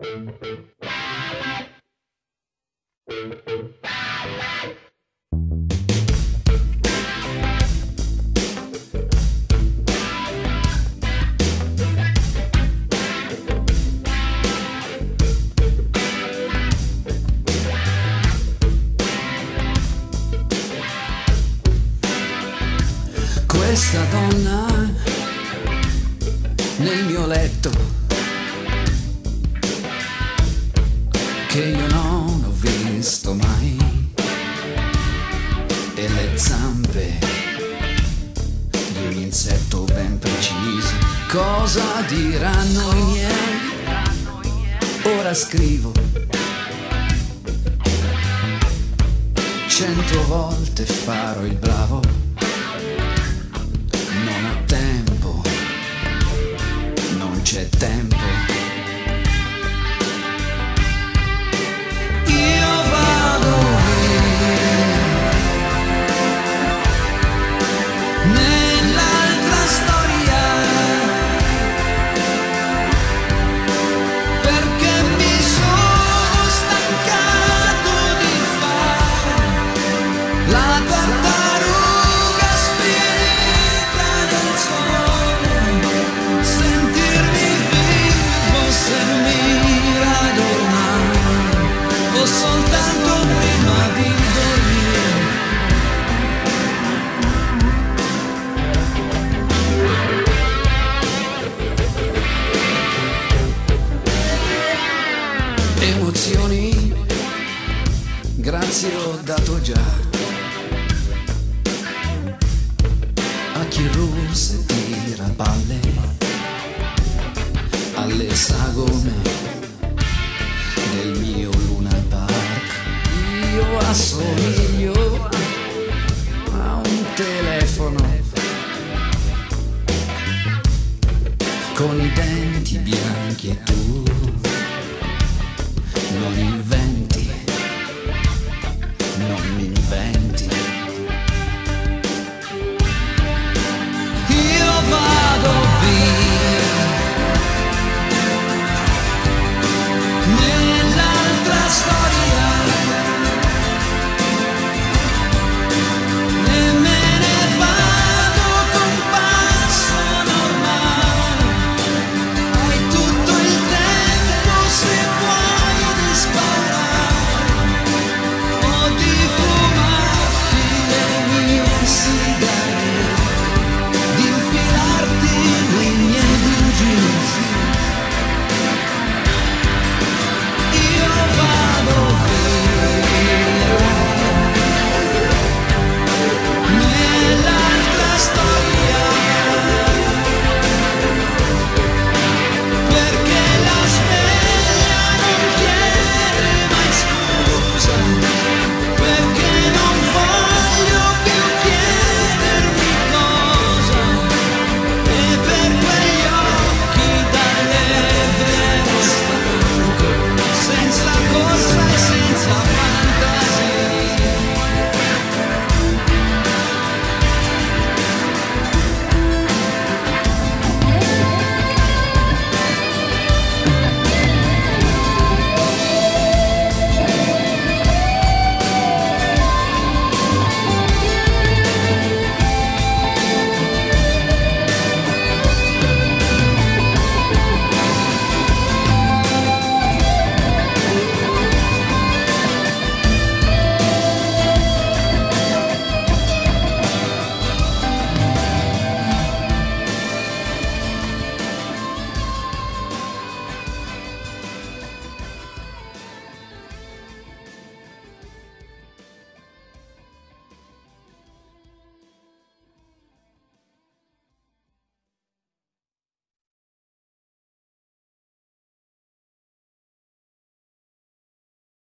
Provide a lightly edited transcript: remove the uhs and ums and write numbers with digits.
Questa donna nel mio letto che io non ho visto mai, e le zampe di un insetto ben preciso. Cosa diranno i miei? Ora scrivo 100 volte, farò il bravo. Non ho tempo, non c'è tempo. Io vado via nell'altra storia, perché mi sono stancato di fare la tartaruga spirita del sole, sentirmi vivo se mi radunare o soltanto prima di dormire. Emozioni, grazie ho dato già a chi russa e tira palle, alle sagome del mio Luna Park. Io assomiglio a un telefono con i denti bianchi e tu